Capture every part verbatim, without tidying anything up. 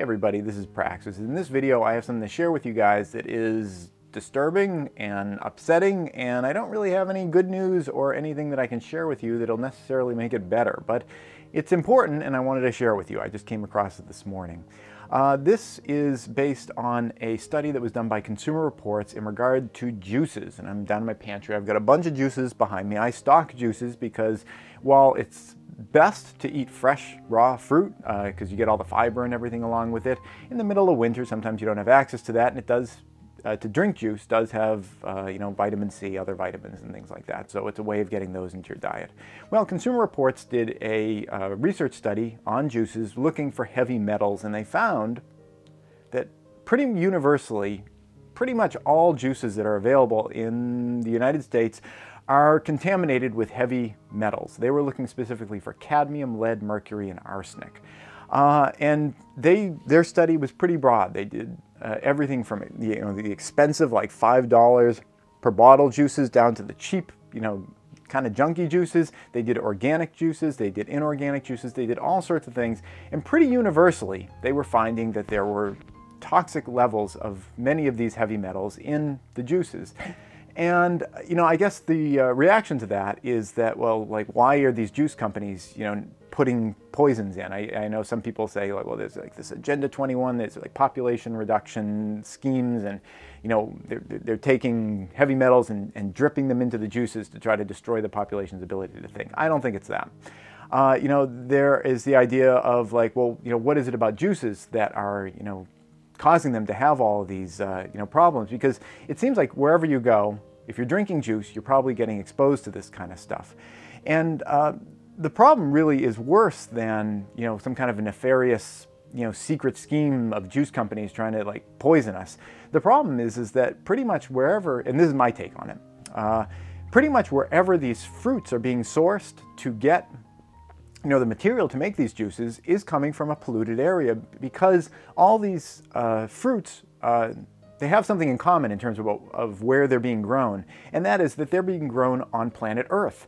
everybody, this is Praxis. In this video I have something to share with you guys that is disturbing and upsetting, and I don't really have any good news or anything that I can share with you that'll necessarily make it better, but it's important and I wanted to share it with you. I just came across it this morning. Uh, this is based on a study that was done by Consumer Reports in regard to juices, and I'm down in my pantry. I've got a bunch of juices behind me. I stock juices because while it's best to eat fresh raw fruit because uh, you get all the fiber and everything along with it, in the middle of winter sometimes you don't have access to that, and it does uh, to drink juice does have uh, you know, vitamin C, other vitamins and things like that, so it's a way of getting those into your diet. Well, Consumer Reports did a uh, research study on juices looking for heavy metals, and they found that pretty universally pretty much all juices that are available in the United States are contaminated with heavy metals. They were looking specifically for cadmium, lead, mercury, and arsenic. Uh, and they, their study was pretty broad. They did uh, everything from you know, the expensive, like five dollars per bottle juices, down to the cheap, you know, kind of junky juices. They did organic juices, they did inorganic juices, they did all sorts of things. And pretty universally, they were finding that there were toxic levels of many of these heavy metals in the juices. And, you know, I guess the uh, reaction to that is that, well, like, why are these juice companies, you know, putting poisons in? I, I know some people say, like, well, there's like this Agenda twenty-one, there's like population reduction schemes, and, you know, they're, they're taking heavy metals and, and dripping them into the juices to try to destroy the population's ability to think. I don't think it's that. Uh, you know, there is the idea of, like, well, you know, what is it about juices that are, you know, causing them to have all of these uh, you know, problems? Because it seems like wherever you go, if you're drinking juice, you're probably getting exposed to this kind of stuff. And uh, the problem really is worse than, you know, some kind of a nefarious, you know, secret scheme of juice companies trying to, like, poison us. The problem is, is that pretty much wherever, and this is my take on it, uh, pretty much wherever these fruits are being sourced to get, you know, the material to make these juices is coming from a polluted area, because all these uh, fruits, uh, they have something in common in terms of, of where they're being grown, and that is that they're being grown on planet Earth.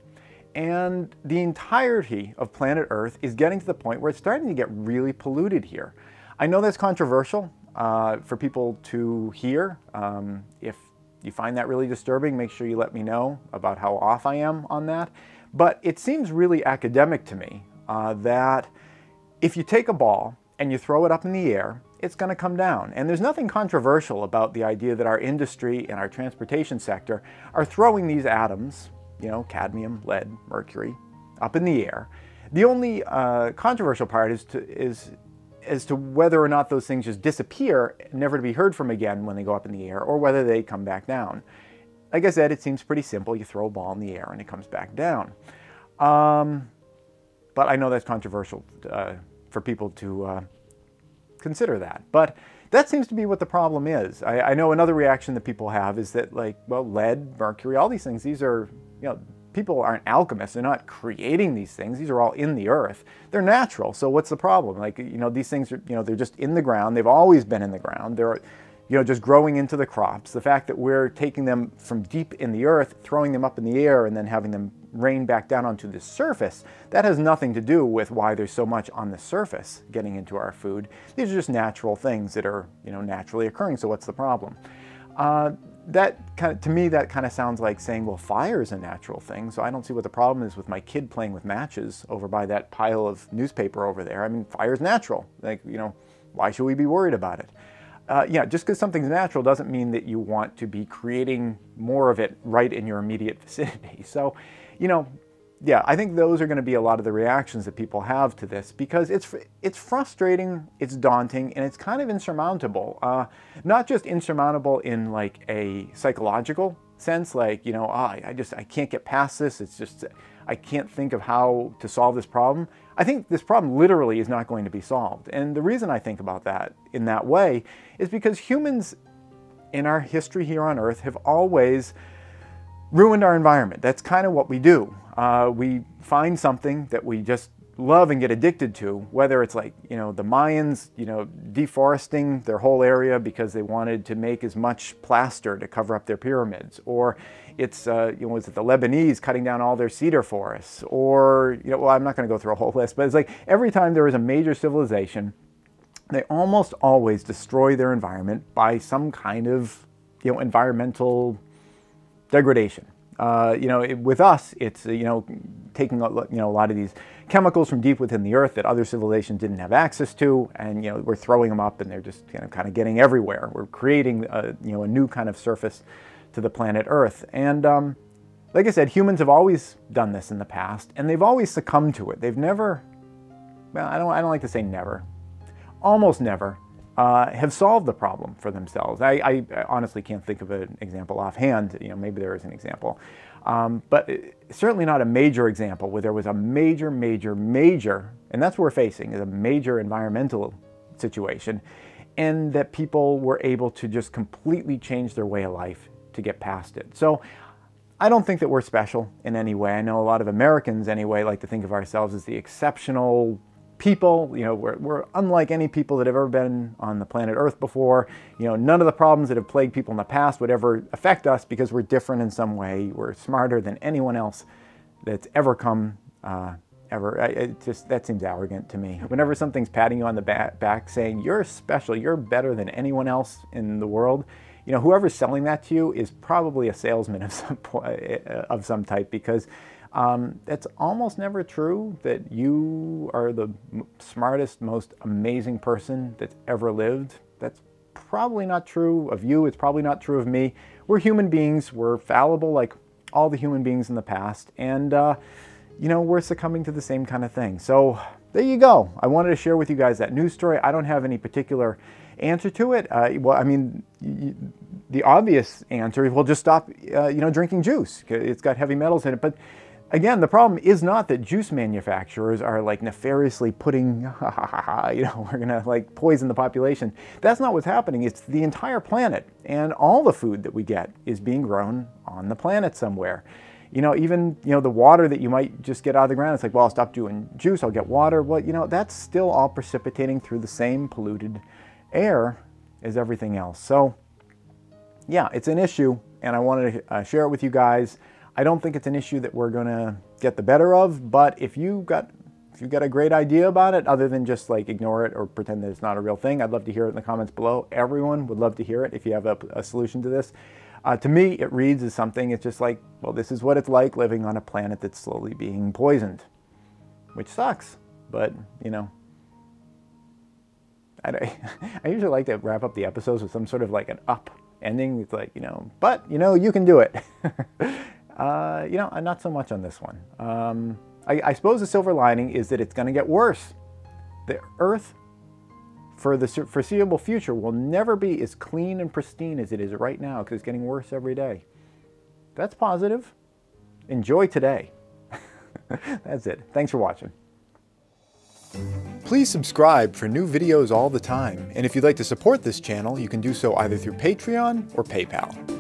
And the entirety of planet Earth is getting to the point where it's starting to get really polluted here. I know that's controversial uh, for people to hear. Um, if you find that really disturbing, make sure you let me know about how off I am on that. But it seems really academic to me uh, that if you take a ball and you throw it up in the air, it's going to come down. And there's nothing controversial about the idea that our industry and our transportation sector are throwing these atoms, you know, cadmium, lead, mercury, up in the air. The only uh, controversial part is, to, is as to whether or not those things just disappear, never to be heard from again when they go up in the air, or whether they come back down. Like I said, it seems pretty simple. You throw a ball in the air and it comes back down. Um, but I know that's controversial uh, for people to uh, consider that. But that seems to be what the problem is. I, I know another reaction that people have is that, like, well, lead, mercury, all these things, these are, you know, people aren't alchemists. They're not creating these things. These are all in the earth. They're natural. So what's the problem? Like, you know, these things are, you know, they're just in the ground. They've always been in the ground. They're, you know, just growing into the crops. The fact that we're taking them from deep in the earth, throwing them up in the air, and then having them rain back down onto the surface, that has nothing to do with why there's so much on the surface getting into our food. These are just natural things that are, you know, naturally occurring, so what's the problem? Uh, that kind of, to me, that kind of sounds like saying, well, fire is a natural thing, so I don't see what the problem is with my kid playing with matches over by that pile of newspaper over there. I mean, fire's natural. Like, you know, why should we be worried about it? Uh, yeah, just because something's natural doesn't mean that you want to be creating more of it right in your immediate vicinity. So, you know, yeah, I think those are going to be a lot of the reactions that people have to this, because it's it's frustrating, it's daunting, and it's kind of insurmountable. Uh, not just insurmountable in, like, a psychological sense, like, you know, ah, I just, I can't get past this. It's just, I can't think of how to solve this problem. I think this problem literally is not going to be solved. And the reason I think about that in that way is because humans in our history here on Earth have always ruined our environment. That's kind of what we do. Uh, we find something that we just love and get addicted to, whether it's like, you know, the Mayans, you know, deforesting their whole area because they wanted to make as much plaster to cover up their pyramids, or it's, uh, you know, was it the Lebanese cutting down all their cedar forests, or, you know, well, I'm not going to go through a whole list, but it's like every time there is a major civilization they almost always destroy their environment by some kind of, you know, environmental degradation. Uh, you know, it, with us, it's, uh, you know, taking, a, you know, a lot of these chemicals from deep within the earth that other civilizations didn't have access to, and, you know, we're throwing them up and they're just, you know, kind of getting everywhere. We're creating, a, you know, a new kind of surface to the planet Earth. And um, like I said, humans have always done this in the past, and they've always succumbed to it. They've never, well, I don't, I don't like to say never, almost never, uh, have solved the problem for themselves. I, I honestly can't think of an example offhand. You know, maybe there is an example. Um, but certainly not a major example where there was a major, major, major, and that's what we're facing, is a major environmental situation, and that people were able to just completely change their way of life to get past it. So I don't think that we're special in any way. I know a lot of Americans anyway like to think of ourselves as the exceptional people. You know, we're, we're unlike any people that have ever been on the planet Earth before. You know, none of the problems that have plagued people in the past would ever affect us because we're different in some way. We're smarter than anyone else that's ever come, uh, ever. I, it just, that seems arrogant to me. Whenever something's patting you on the back, back saying, you're special, you're better than anyone else in the world, you know, whoever's selling that to you is probably a salesman of some, of some type, because Um, it's almost never true that you are the smartest, most amazing person that's ever lived. That's probably not true of you. It's probably not true of me. We're human beings. We're fallible like all the human beings in the past. And, uh, you know, we're succumbing to the same kind of thing. So there you go. I wanted to share with you guys that news story. I don't have any particular answer to it. Uh, well, I mean, the obvious answer is, well, just stop, uh, you know, drinking juice. It's got heavy metals in it. But again, the problem is not that juice manufacturers are like nefariously putting, you know, we're gonna like poison the population. That's not what's happening. It's the entire planet, and all the food that we get is being grown on the planet somewhere. You know, even, you know, the water that you might just get out of the ground, it's like, well, I'll stop doing juice, I'll get water. Well, you know, that's still all precipitating through the same polluted air as everything else. So yeah, it's an issue, and I wanted to uh, share it with you guys. I don't think it's an issue that we're gonna get the better of, but if you got if you've got a great idea about it, other than just like ignore it or pretend that it's not a real thing, I'd love to hear it in the comments below. Everyone would love to hear it if you have a, a solution to this. Uh, to me, it reads as something, it's just like, well, this is what it's like living on a planet that's slowly being poisoned, which sucks, but you know, I, I usually like to wrap up the episodes with some sort of like an up ending. It's like, you know, but you know, you can do it. Uh, you know, not so much on this one. Um, I, I suppose the silver lining is that it's going to get worse. The Earth, for the foreseeable future, will never be as clean and pristine as it is right now, because it's getting worse every day. That's positive. Enjoy today. That's it. Thanks for watching. Please subscribe for new videos all the time. And if you'd like to support this channel, you can do so either through Patreon or PayPal.